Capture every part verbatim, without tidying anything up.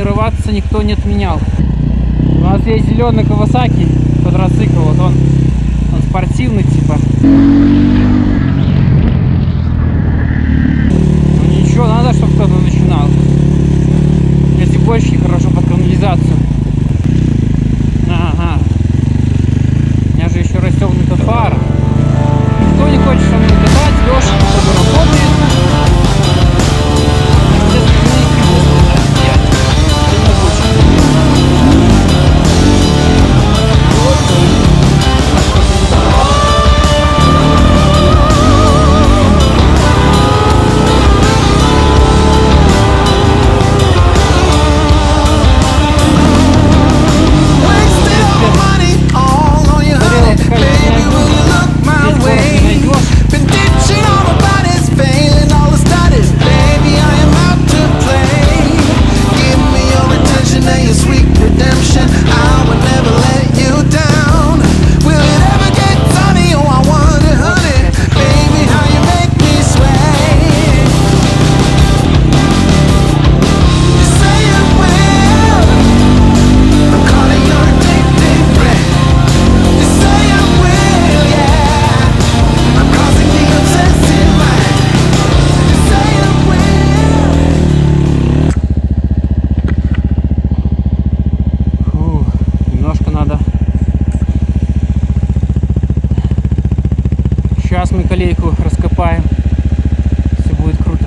тренироваться никто не отменял. У нас здесь зеленый Кавасаки квадроцикл, вот он, он спортивный типа. Ну ничего, надо, чтобы кто-то начинал. Если больше хорошо под канализацию. Ага. У меня же еще расстегнута фара. Кто не хочет со мной катать, Леша, который работает. Сейчас мы колейку раскопаем, все будет круто.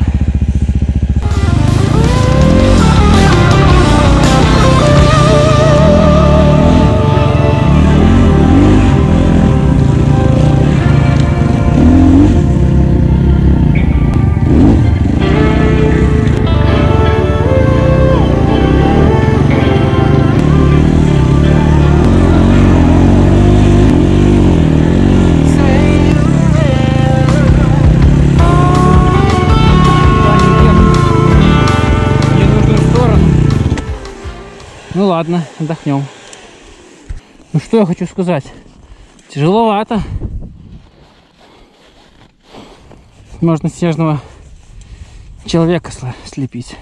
Ну ладно, отдохнем. Ну что я хочу сказать. Тяжеловато. Можно снежного человека слепить.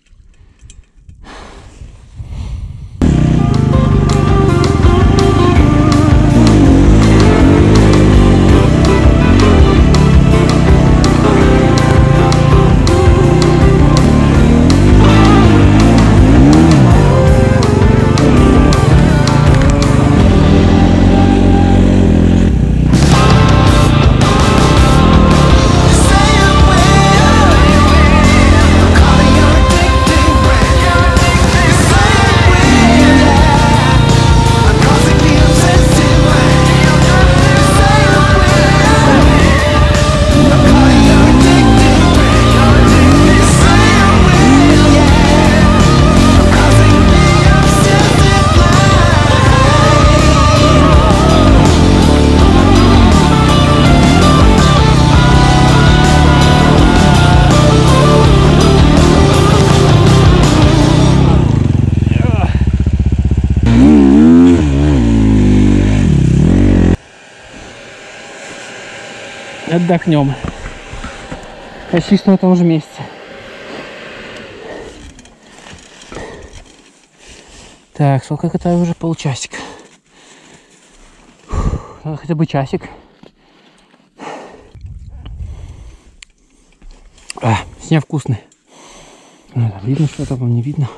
Отдохнем. Почти что на том же месте. Так, сколько катаю уже? Полчасика. Фух, надо хотя бы часик. А, снег вкусный. Видно что-то, вам не видно.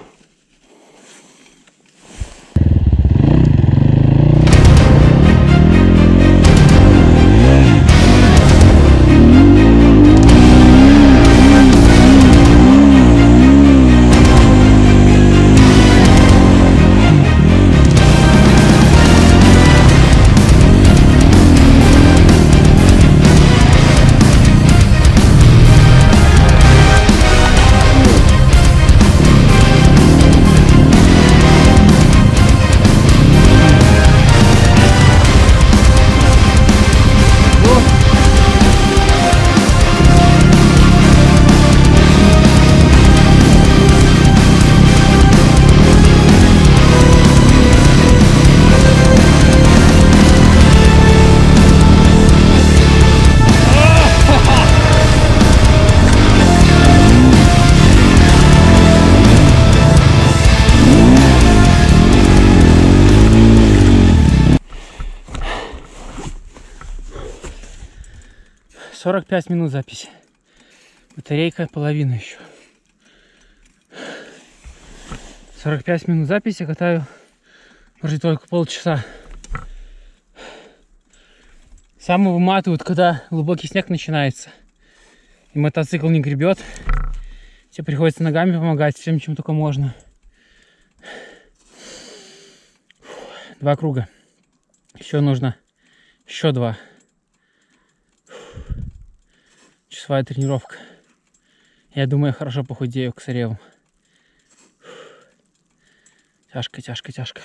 сорок пять минут записи. Батарейка половина еще. сорок пять минут записи, катаю вроде только полчаса. Самое выматывает, когда глубокий снег начинается. И мотоцикл не гребет. Тебе приходится ногами помогать, всем, чем только можно. Два круга. Еще нужно еще два. Часовая тренировка. Я думаю, я хорошо похудею к Сареву. Тяжко, тяжко, тяжко.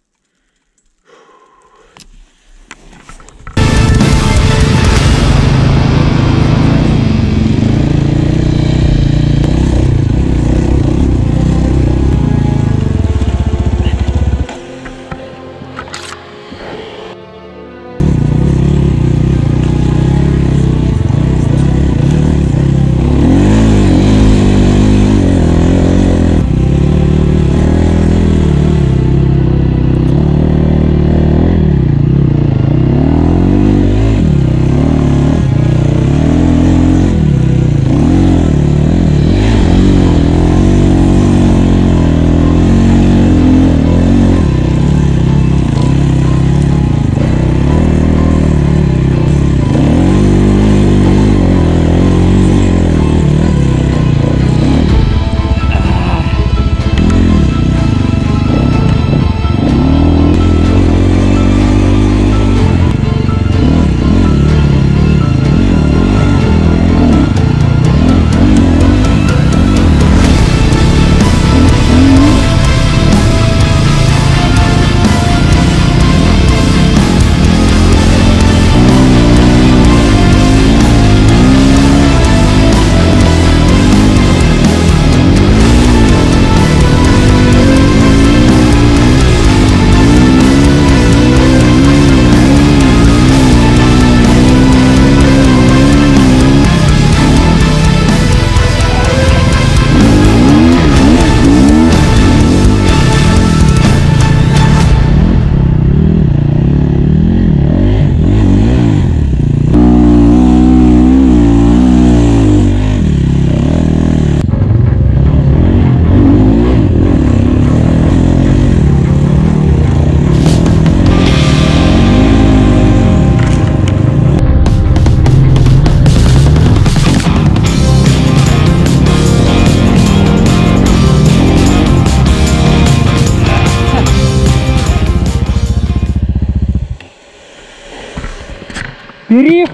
Перерыв.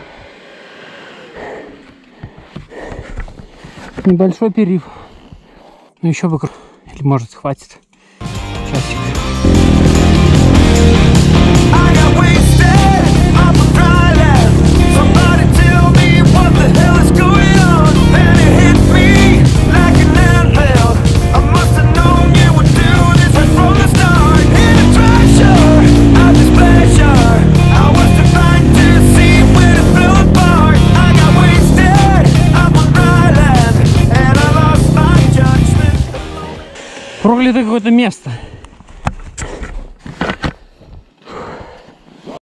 Небольшой перерыв. Ну еще бы, или может хватит. Часик. Проклятое какое-то место.